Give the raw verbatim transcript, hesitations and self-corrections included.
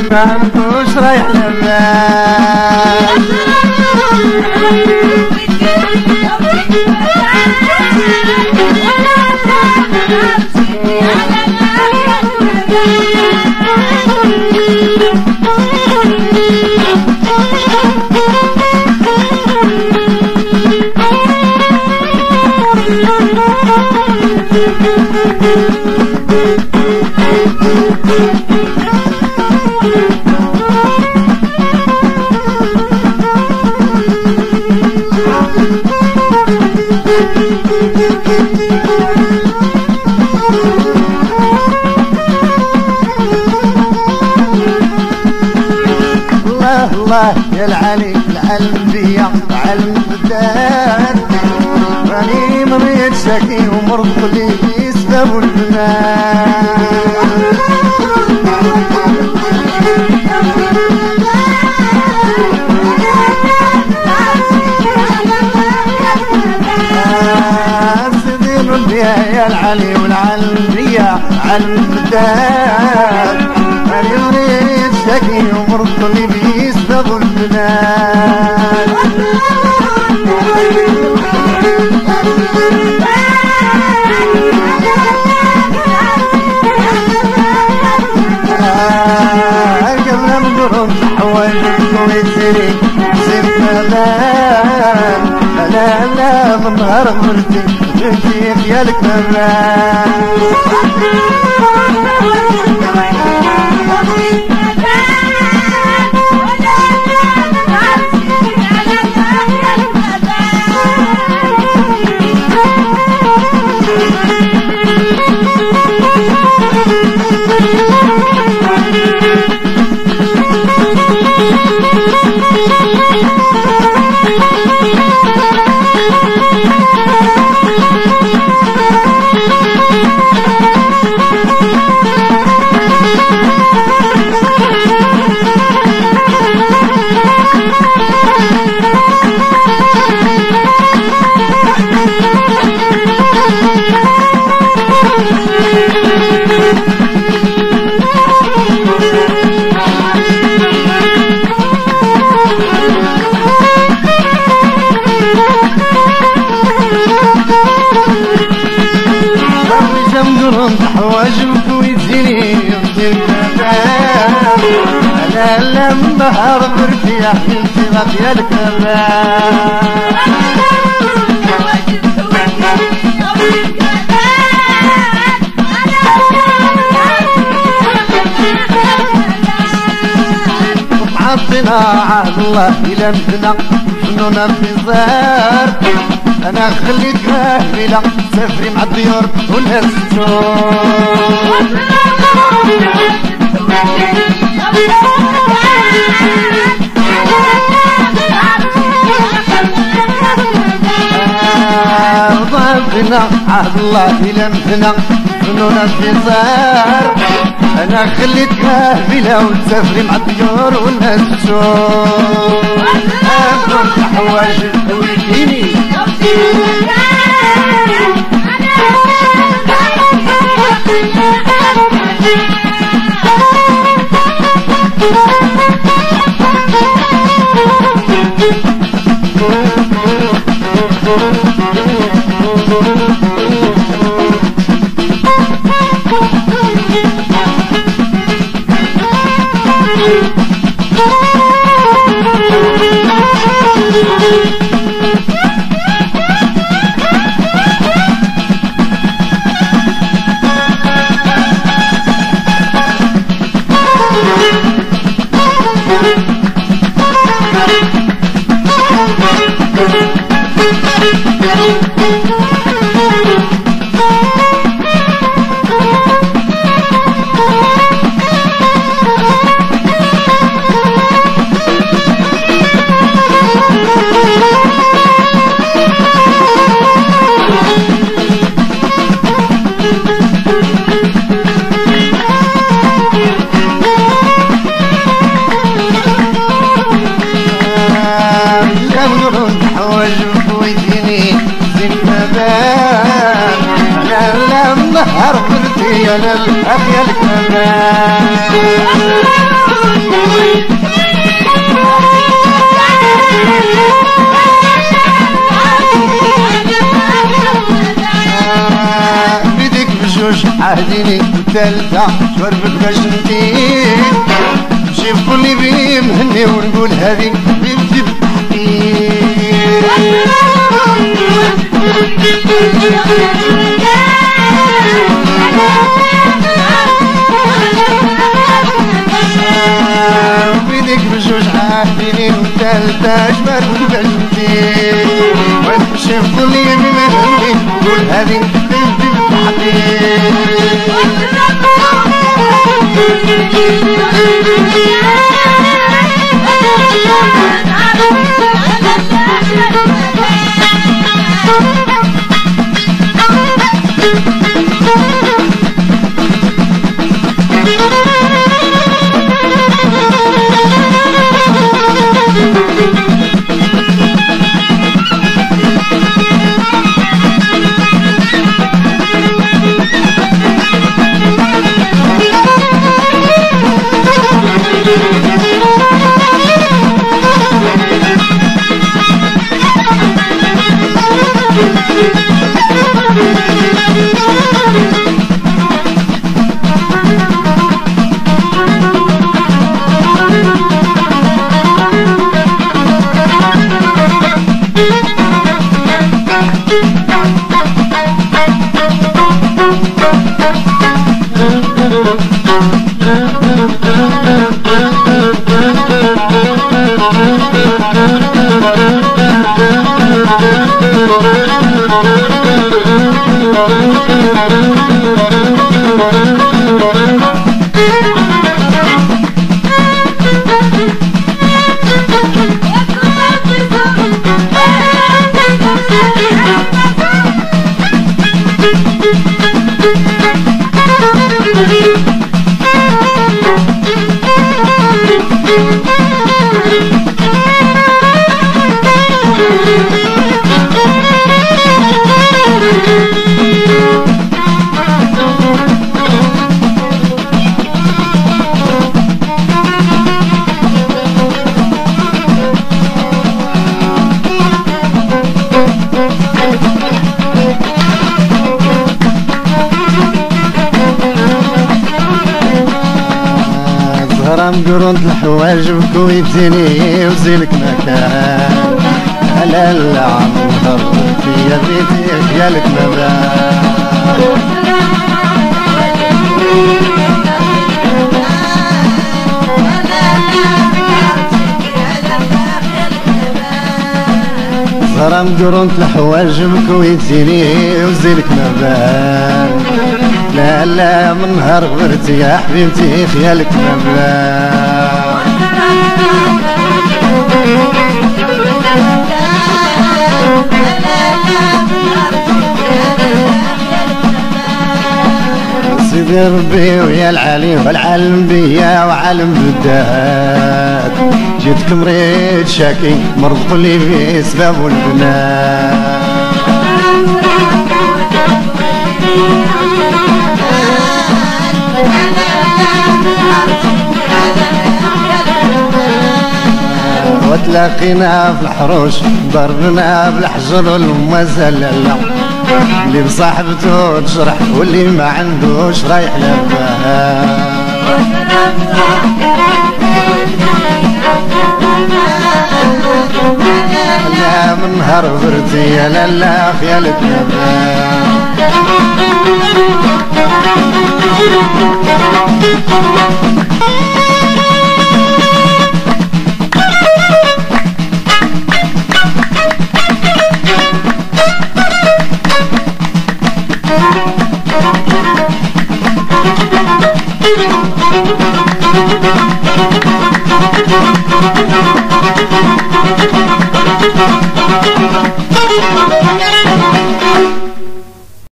فهمتوش رايح للبال الله الله يا العلي العلم بيا علم بالذات راني مريض شاكي ومرض لي بسبب المال سيدي ربي يا العلي والعلم بيا علم بالذات راني مريض شاكي ومرض لي بسبب المال قبل مقرب حواليك ويسيري سير ملال لا لا من نهار مرتي بنتي خيالك ملال حواجبك ويديني يمكن كفاف انا لما هرب ارتياح انتي غافيه الكفاف عطنا عهد الله الى مدنا جنونا في زار انا خليك هاهله سافري مع الديار والناس تشوف ضعفنا عهد الله الى مدنا جنونا في زار انا خليك هاهله وتسافري مع الديار والناس تشوف كنت حواجب ويديني والثالثة شوربك باش ندير نمشي في كل بيه مهني ونقول هذه بنتي وبيدك بجوج عارفيني والثالثة شوربك باش ندير ونمشي في كل بيه مهني ونقول هذه بنتي مقرونت الحوايج بكويتيني وزيلك مكان على العنبر فيا بيتي خيالك مبان زهرة مقرونت الحوايج بكويتيني وزيلك مبان لا لا من نهار غبرتي يا حبيبتي خيالك مبلغ سيدي ربي ويا العلي والعالم بيا وعالم بدات جيتك مريض شاكي مرض قلبي في سباب البنات وتلاقينا في الحروش ضربنا بالحجر والمزلة اللي بصاحبته تجرح واللي ما عندوش رايح لبها لا من نهار برتي يا لالا خيالك نبها Thank you.